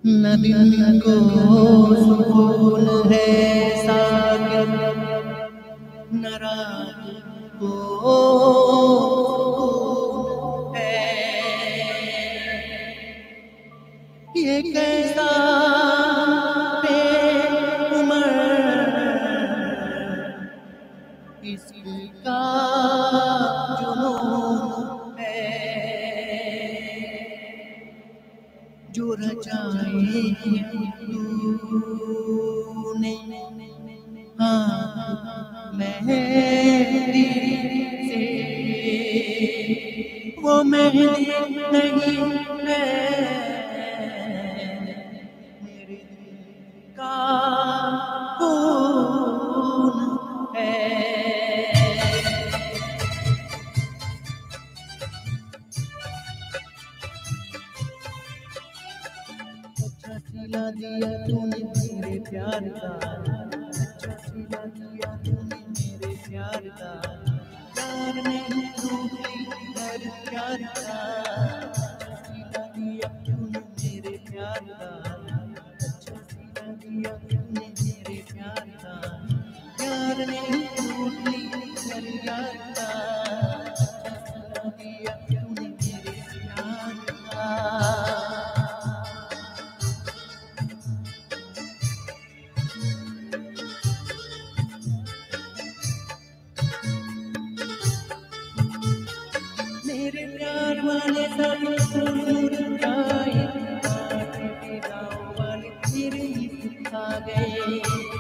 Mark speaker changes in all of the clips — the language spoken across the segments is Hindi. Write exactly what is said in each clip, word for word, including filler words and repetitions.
Speaker 1: न दिन को सुकून है सागर, न रात को सुकून है। ये कैसा बेउमर इसका जुनून है, जो रचाए तूने हाँ मेहंदी से, वो मेहंदी नहीं है मेरे दिल का खून है। अच्छा सिला दिया तूने मेरे प्यार का, अच्छा सिला दिया तूने मेरे प्यार का, प्यार नहीं रूठी हर प्यार का। अच्छा सिला दिया तूने मेरे प्यार का, अच्छा सिला दिया तूने मेरे प्यार का, प्यार नहीं रूठी हर प्यार का। अच्छा सिला दिया तूने मेरे प्यार का। मेरे प्यार वाले सब दूर जाए, आते गाँव वाले मेरे ही आ गए।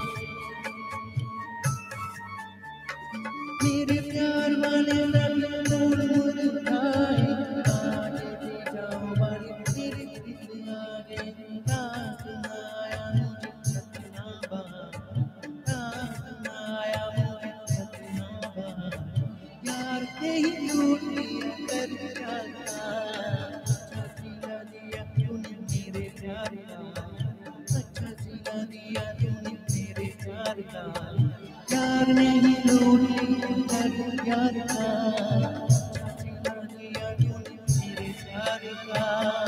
Speaker 1: मेरे प्यार वाले सब दूर जाए, आते गाँव वाले मेरे ही आ गए। रात आया मुझे सपना बहा, रात आया मुझे सपना बहा, यार के ही लूट लिया कर जाता। अच्छा सिला दिया तूने मेरे प्यार का, अच्छा सिला दिया तूने मेरे प्यार का, यार नहीं लूट लिया कर प्यार का। अच्छा सिला दिया तूने मेरे प्यार का।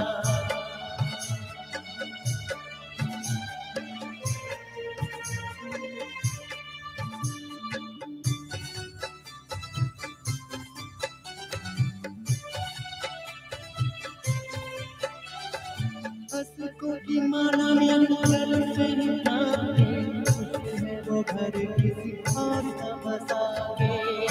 Speaker 1: हंसकों की माला में गल पहना के, खुश है वो घर किसी और का बसा के।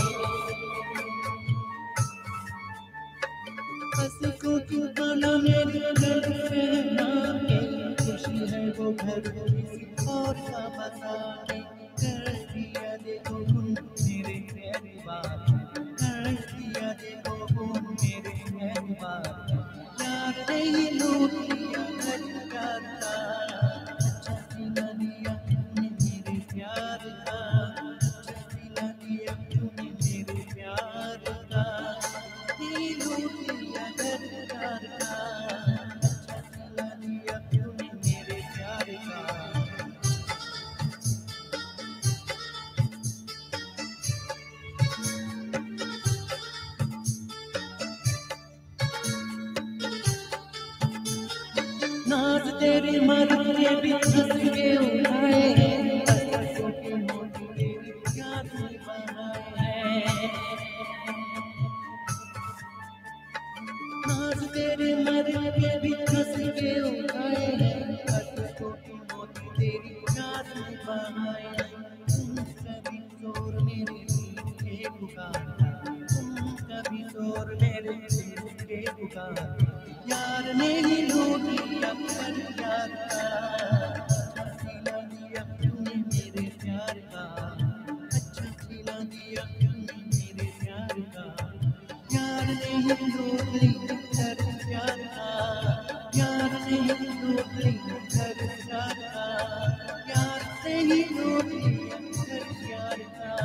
Speaker 1: हंसकों की माला में गल पहना के, खुशी है वो घर किसी और का बसा के। कर दिया देखो गुन मेरे एतबार, कर दिया देखो गुन मेरे एतबार, यार नहीं लूट लिया घर जाता। अच्छा सिला दिया तूने मेरे प्यार का, अच्छा सिला दिया तूने मेरे प्यार का, नहीं लूट लिया घर जाता। अच्छा सिला दिया तूने मेरे प्यार का। नाज तेरे मर के भी हंस के उठाए, हंसों के मोती तेरी याद में बनाए हैं। नाज तेरे मर के भी हंस के उठाए हैं, हंसों के मोती तेरी याद में बनाए हैं। तुम कभी शोर मेरे दिल के पुकार, तुम कभी शोर मेरे दिल के पुकार, यार ने लूट लिया कर प्यार का। अच्छा सिला दिया तूने मेरे प्यार का, अच्छा सिला दिया तूने मेरे प्यार का, यार ने लूट लिया कर प्यार का, यार ने लूट लिया कर प्यार का, यार ने लूट लिया कर प्यार का।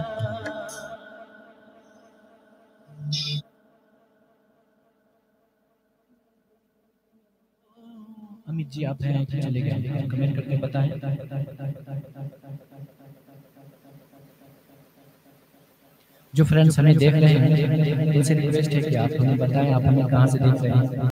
Speaker 2: अमित जी आप हैं कि चले गए, कमेंट करके बताएं। जो फ्रेंड्स हमें देख रहे हैं उनसे रिक्वेस्ट है कि आप हमें बताएं आप हमें कहाँ से देख रहे हैं।